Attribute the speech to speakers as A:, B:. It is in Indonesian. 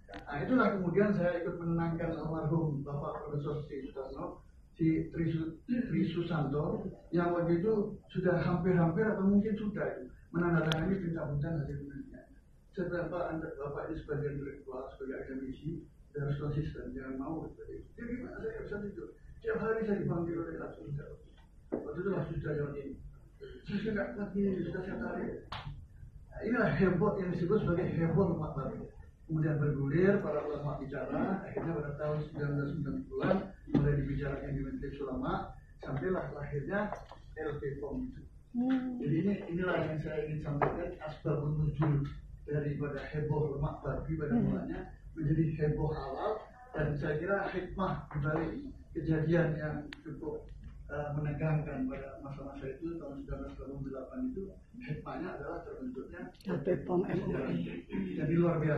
A: Nah, itulah kemudian saya ikut menenangkan almarhum Bapak Profesor Tri Sutarno, si Tri Susanto, yang waktu itu sudah hampir-hampir atau mungkin sudah menandatangani pencabutan hasil penelitian. Setelah Bapak ini sebagai intelektual, sebagai akademisi, dan harus konsisten, jangan mau seperti itu. Jadi gimana saya bisa tidur? Tiap hari saya dipanggil oleh langsung jawab. Waktu itu langsung jawab ini. Saya sudah lagi sudah saya tarik. Nah, inilah heboh yang disebut sebagai heboh lemak baru. Kemudian bergulir, para ulama bicara, akhirnya pada tahun 1990-an mulai dibicarakan di Majelis Ulama, sampailah lahirnya LP-POM itu. Jadi inilah yang saya ingin sampaikan, asbabun nuzul daripada heboh lemak babi pada mulanya menjadi heboh halal, dan saya kira hikmah dibalik kejadian yang cukup menegangkan pada masa-masa itu tahun 1988 itu, hikmahnya adalah terbentuknya
B: LP-POM MUI.
A: Jadi luar biasa.